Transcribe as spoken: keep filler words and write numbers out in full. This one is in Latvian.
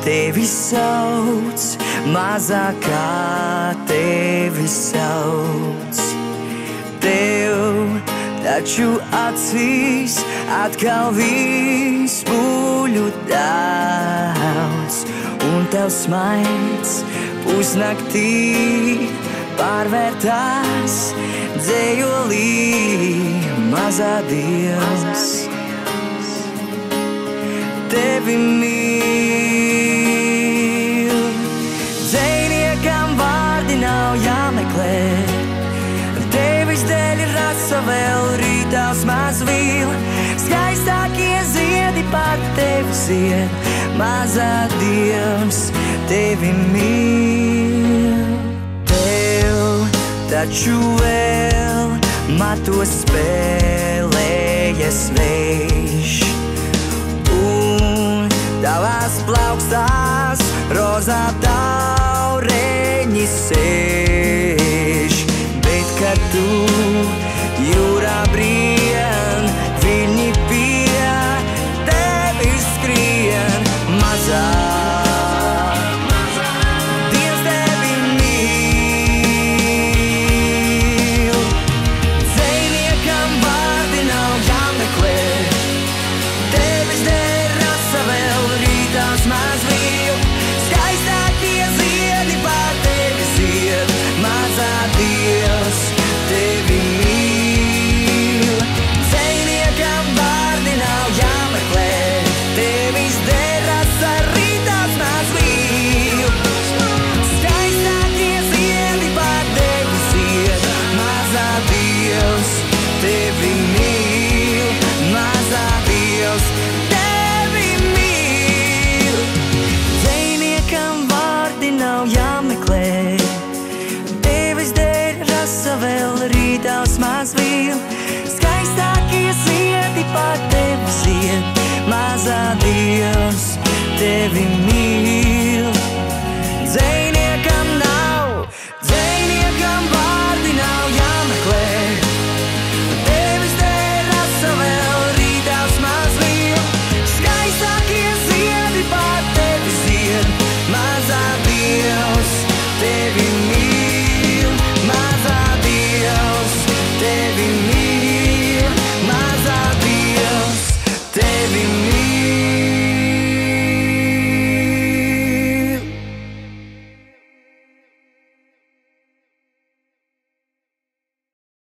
tevi sauc, mazāk kā tevi sauc. Tev taču acīs atkal viss buļu daudz, un tev smaids pusnaktī pārvērtās dzējolī, mazā Dievs. Tevi mīl, dzejniekam vārdi nav jāmeklē, tevis dēļ ir rasa vēl rītās mazvīl, skaistākie ziedi par tevi zied, mazā Dievs tevi mīl. Tev taču vēl matos spēlējies vējš, un tavās plaukstās rozā taureņi sēž, bet kad tu jūrā brien, viņi pie tevis skrien, mazā Dievs tevi mīl. Dzejniekam vārdi nav jāmeklē, tevis dēļ rasa vēl rītās mazvīl, skaistākie ziedi pār tevi zied, mazā Dievs tevi mīl. Dzejniekam vārdi nav jāmeklē, tevis dēļ rasa rītās mazvīl, skaistākie ziedi pār tevi zied, mazā Dievs tevi mīl, mazā Dievs tevi mīl. Dzejniekam vārdi nav jāmeklē, tevis dēļ rasa vēl rītās mazvīl, skaistākie ziedi pār tevi zied, mazā Dievs tevi mīl.